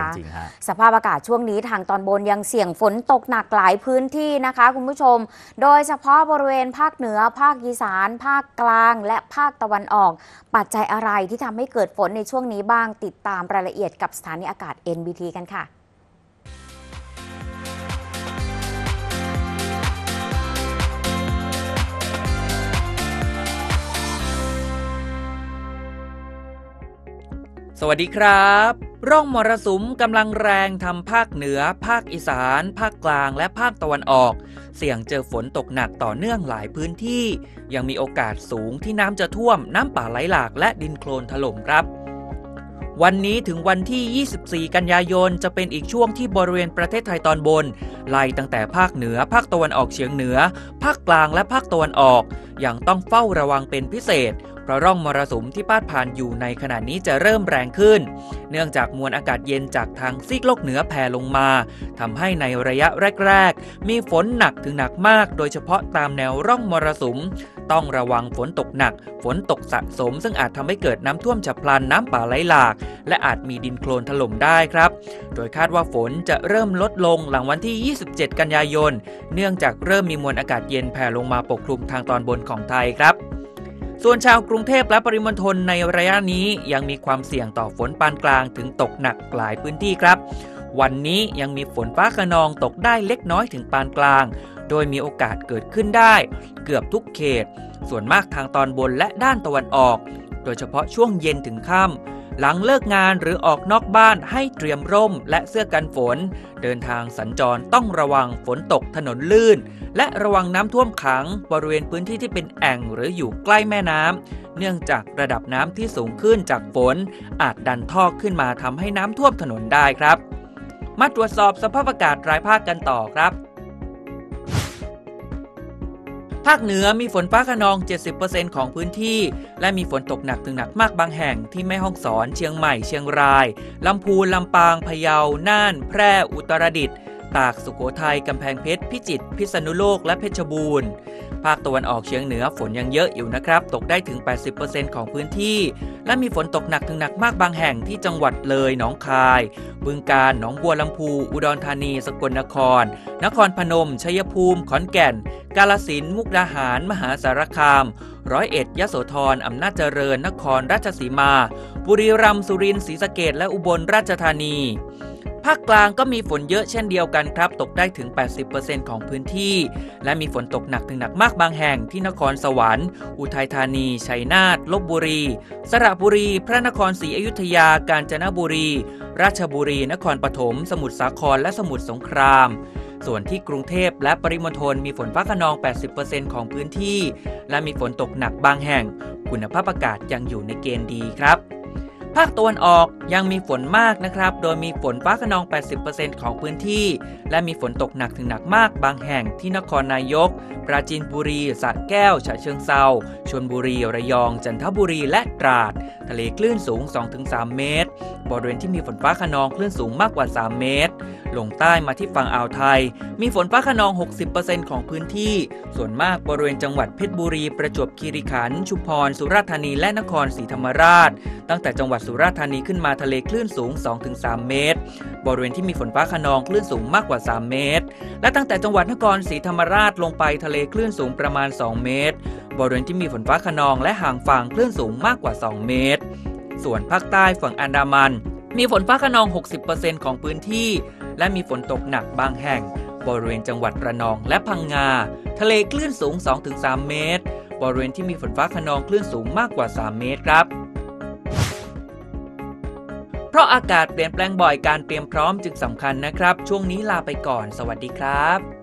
จริงฮะสภาพอากาศช่วงนี้ทางตอนบนยังเสี่ยงฝนตกหนักหลายพื้นที่นะคะคุณผู้ชมโดยเฉพาะบริเวณภาคเหนือภาคอีสานภาคกลางและภาคตะวันออกปัจจัยอะไรที่ทำให้เกิดฝนในช่วงนี้บ้างติดตามรายละเอียดกับสถานีอากาศ NBT กันค่ะสวัสดีครับร่องมรสุมกำลังแรงทำภาคเหนือภาคอีสานภาคกลางและภาคตะวันออกเสี่ยงเจอฝนตกหนักต่อเนื่องหลายพื้นที่ยังมีโอกาสสูงที่น้ำจะท่วมน้ำป่าไหลหลากและดินโคลนถล่มครับวันนี้ถึงวันที่ 24 กันยายนจะเป็นอีกช่วงที่บริเวณประเทศไทยตอนบนไล่ตั้งแต่ภาคเหนือภาคตะวันออกเฉียงเหนือภาคกลางและภาคตะวันออกยังต้องเฝ้าระวังเป็นพิเศษเพราะร่องมรสุมที่พาดผ่านอยู่ในขณะนี้จะเริ่มแรงขึ้นเนื่องจากมวลอากาศเย็นจากทางซีกโลกเหนือแผ่ลงมาทำให้ในระยะแรกๆมีฝนหนักถึงหนักมากโดยเฉพาะตามแนวร่องมรสุมต้องระวังฝนตกหนักฝนตกสะสมซึ่งอาจทำให้เกิดน้ำท่วมฉับพลันน้ำป่าไหลหลากและอาจมีดินโคลนถล่มได้ครับโดยคาดว่าฝนจะเริ่มลดลงหลังวันที่ 27 กันยายนเนื่องจากเริ่มมีมวลอากาศเย็นแผ่ลงมาปกคลุมทางตอนบนของไทยครับส่วนชาวกรุงเทพและปริมณฑลในระยะนี้ยังมีความเสี่ยงต่อฝนปานกลางถึงตกหนักหลายพื้นที่ครับวันนี้ยังมีฝนฟ้าคะนองตกได้เล็กน้อยถึงปานกลางโดยมีโอกาสเกิดขึ้นได้เกือบทุกเขตส่วนมากทางตอนบนและด้านตะวันออกโดยเฉพาะช่วงเย็นถึงค่ำหลังเลิกงานหรือออกนอกบ้านให้เตรียมร่มและเสื้อกันฝนเดินทางสัญจรต้องระวังฝนตกถนนลื่นและระวังน้ำท่วมขังบริเวณพื้นที่ที่เป็นแอ่งหรืออยู่ใกล้แม่น้ำเนื่องจากระดับน้ำที่สูงขึ้นจากฝนอาจดันท่อขึ้นมาทำให้น้ำท่วมถนนได้ครับมาตรวจสอบสภาพอากาศรายภาคกันต่อครับภาคเหนือมีฝนฟ้าคะนอง 70% ของพื้นที่และมีฝนตกหนักถึงหนักมากบางแห่งที่แม่ฮ่องสอนเชียงใหม่เชียงรายลำพูนลำปางพะเยาน่านแพร่อุตรดิตถ์ตากสุโขทัยกำแพงเพชรพิจิตรพิษณุโลกและเพชรบูรณ์ภาคตะวันออกเฉียงเหนือฝนยังเยอะอยู่นะครับตกได้ถึง 80% ของพื้นที่และมีฝนตกหนักถึงหนักมากบางแห่งที่จังหวัดเลยหนองคายบึงกาฬหนองบัวลำพูอุดรธานีสกลนครนครพนมชัยภูมิขอนแก่นกาฬสินธุ์มุกดาหารมหาสารคามร้อยเอ็ดยโสธรอำนาจเจริญนครราชสีมาบุรีรัมย์สุรินทร์ศรีสะเกษและอุบลราชธานีภาคกลางก็มีฝนเยอะเช่นเดียวกันครับตกได้ถึง 80% ของพื้นที่และมีฝนตกหนักถึงหนักมากบางแห่งที่นครสวรรค์อุทัยธานีชัยนาทลพบุรีสระบุรีพระนครศรีอยุธยากาญจนบุรีราชบุรีนครปฐมสมุทรสาครและสมุทรสงครามส่วนที่กรุงเทพและปริมณฑลมีฝนฟ้าคะนอง 80% ของพื้นที่และมีฝนตกหนักบางแห่งคุณภาพอากาศยังอยู่ในเกณฑ์ดีครับภาคตะวันออกยังมีฝนมากนะครับโดยมีฝนฟ้าคะนอง 80% ของพื้นที่และมีฝนตกหนักถึงหนักมากบางแห่งที่นครนายกปราจีนบุรีสระแก้วฉะเชิงเทราชลบุรีระยองจันทบุรีและตราดทะเลคลื่นสูง 2-3 เมตรบริเวณที่มีฝนฟ้าคะนองคลื่นสูงมากกว่า3 เมตรลงใต้มาที่ฝั่งอ่าวไทยมีฝนฟ้าคะนอง 60% ของพื้นที่ส่วนมากบริเวณจังหวัดเพชรบุรีประจวบคีรีขันธ์ชุมพรสุราษฎร์ธานีและนครศรีธรรมราชตั้งแต่จังหวัดสุราษฎร์ธานีขึ้นมาทะเลคลื่นสูง 2-3 เมตรบริเวณที่มีฝนฟ้าคะนองคลื่นสูงมากกว่า3 เมตรและตั้งแต่จังหวัดนครศรีธรรมราชลงไปทะเลคลื่นสูงประมาณ2 เมตรบริเวณที่มีฝนฟ้าคะนองและห่างฝั่งคลื่นสูงมากกว่า2 เมตรส่วนภาคใต้ฝั่งอันดามันมีฝนฟ้าคะนอง 60% ของพื้นที่และมีฝนตกหนักบางแห่งบริเวณจังหวัดระนองและพังงาทะเลคลื่นสูง 2-3 เมตรบริเวณที่มีฝนฟ้าคะนองคลื่นสูงมากกว่า3 เมตรครับเพราะอากาศเปลี่ยนแปลงบ่อยการเตรียมพร้อมจึงสำคัญนะครับช่วงนี้ลาไปก่อนสวัสดีครับ